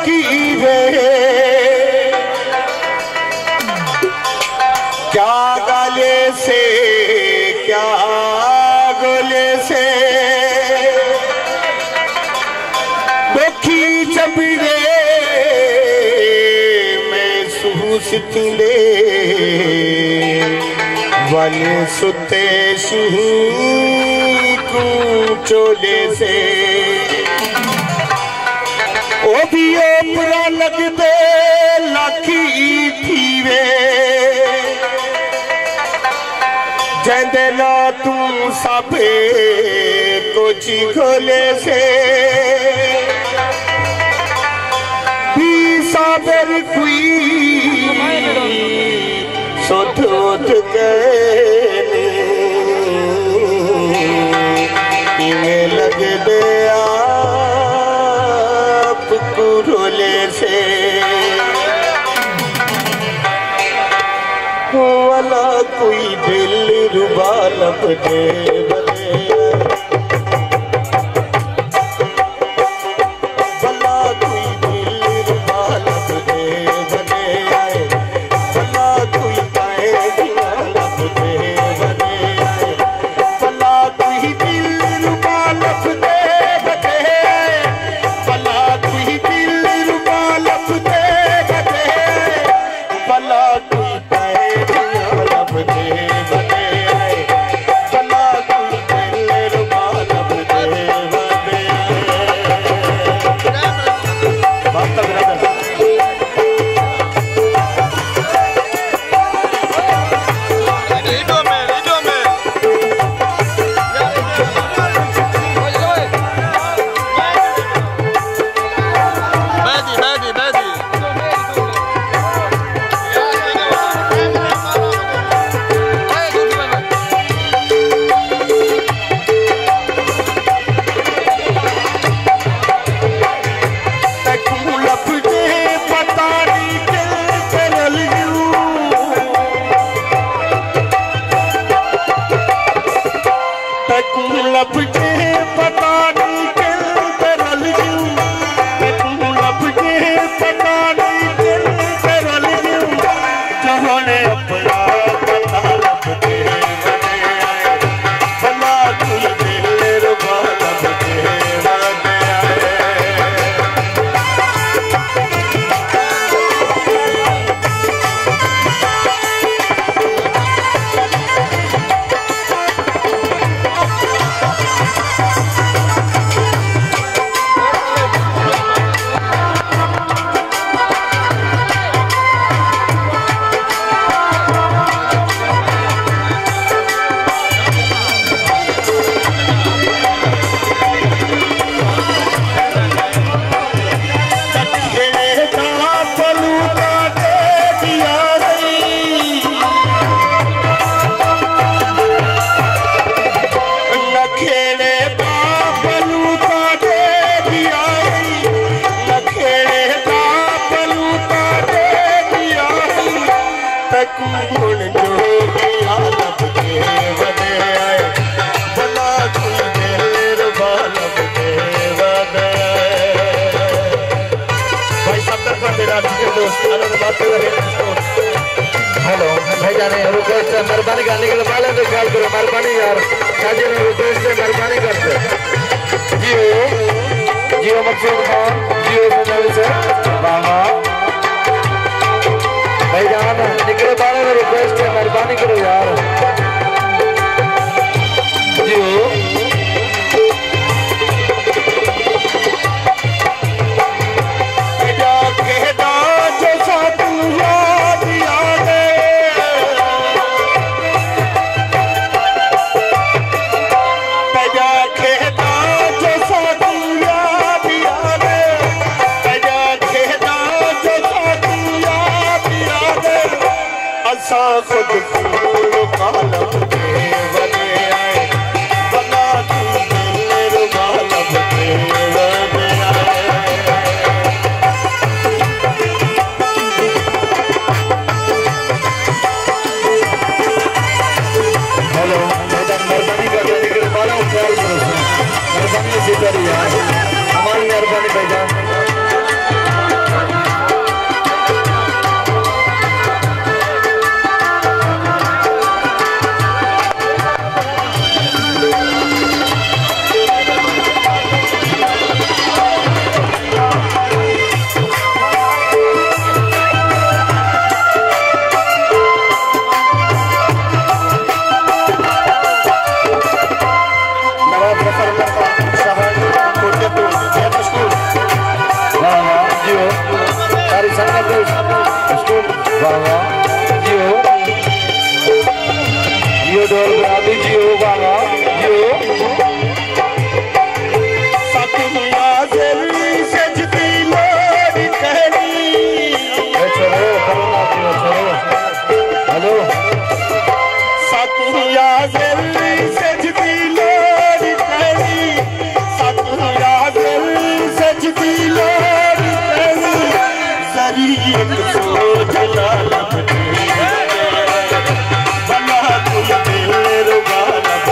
लकीरें क्या गले से क्या गले से दुखी चबीरे मैं सुहूसती दे वन सुते को चोले से ओ भी ओपरा लग दे लाखी थीवे जंदे ना तू सबे कोची खोले से भी साबर कोई सोथ उठ गए इन्हें लग दे आप कुरोले से वाला कोई दिल रुबा लपटे बने वाला कोई दिल रुबा लपटे बने आए वाला कोई पाए दिया लपटे बने आए वाला कोई दिल रुबा लपटे बने वाला कोई दिल रुबा लपटे बने वाला कोई हेलो भाई जाने रिक्वेस्ट है मेहरबानी गाने के लिए पहले तो ख्याल करो मेहरबानी यार साजिद ने रिक्वेस्ट है मेहरबानी करते जियो जियो मकसूद खान जियो चैनल से बाबा भाई जान निकले पहले तो रिक्वेस्ट है मेहरबानी करो यार जियो खुद कालम के बने आए बना तू दिल कालम के बने आए हेलो मेहरबानी कर देने के लिए बाला ख्याल करो मेहरबानी से करिए हमारी मेहरबानी भाईजान जियो सारी संगत स्कूल बाबा जियो जियो ढोल आदि जियो बाबा जियो सतमिया जल्दी सजदी लोरी कहनी छोड़ो करोना जियो छोड़ो हेलो सतमिया जल्दी सजदी लोरी कहनी सतमिया जल्दी सजदी लोरी कहनी शरीर सोच लालब बना तुम दिल रुबालब